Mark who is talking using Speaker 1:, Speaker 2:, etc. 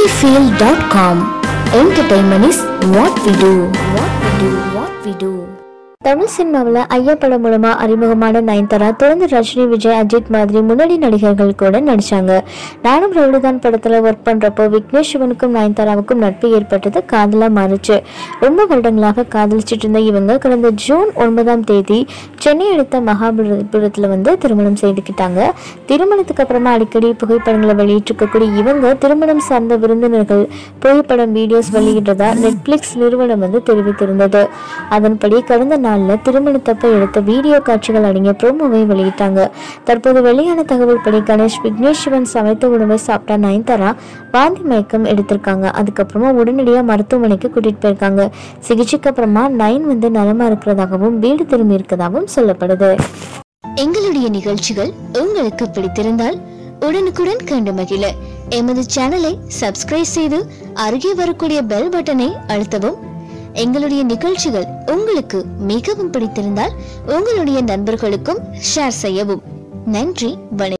Speaker 1: cinefield.com. Entertainment is what we do. What we do. Tamil சினிமாவில் ஐயா படம் மூலமா அறிமுகமான நயன்தாரா தொடர்ந்து ரஜினி, விஜய், அஜித் மாதிரி முன்னணி நடிகர்கள் கூட நடிச்சாங்க. நானும் ரவுடிதான் படத்துல ஒர்க் பண்றப்போ விக்னேஷ் சிவனுக்கும் நயன்தாராவுக்கும் நட்பு ஏற்பட்டது காதலா மாறுச்சு. ரொம்ப வருடங்களாக காதலிச்சிட்டு இருந்த இவங்க கடந்த ஜூன் 9 சென்னை அடுத்த மகாபலிபுரத்துல திருமணம் செய்துக்கிட்டாங்க. திருமணத்துக்கு அப்புறமா அடிக்கடி புகைப்படங்களை வெளியிட்டிருக்கக்கூடிய இவங்க திருமணம் சார்ந்த விருந்தினர்கள் புகைப்படம் வீடியோஸ் வெளியிடுறதா நெட்ஃபிளிக்ஸ் நிறுவனம் தெரிவித்திருந்தது. அதன்படி கடந்த திருமணத்தப்ப எடுத்த வீடியோ காட்சிகள் அடங்கிய ப்ரோமோவை வெளியிட்டாங்க. தற்போது வெளியான தகவல் படி கணேஷ், விக்னேஷ் சிவன் சமைத்த உணவை சாப்பிட்டா நயன்தாரா வாந்தி மயக்கம் எடுத்திருக்காங்க. அதுக்கப்புறமா உடனடியா மருத்துவமனைக்கு கூட்டிட்டு போயிருக்காங்க. சிகிச்சைக்கு அப்புறமா நயன் நலமா இருக்கிறதாகவும் வீடு திரும்பி இருக்கதாகவும் சொல்லப்படுது. எங்களுடைய நிகழ்ச்சிகள் உங்களுக்கு பிடித்திருந்தால் உடனுக்குடன் கண்டு மகிழ எமது சேனலை சப்ஸ்கிரைப் செய்து அருகே வரக்கூடிய பெல் பட்டனை அழுத்தவும். எங்களுடைய நிகழ்ச்சிகள் உங்களுக்கு மிகவும் பிடித்திருந்தால் உங்களுடைய நண்பர்களுக்கும் ஷேர் செய்யவும். நன்றி, வணக்கம்.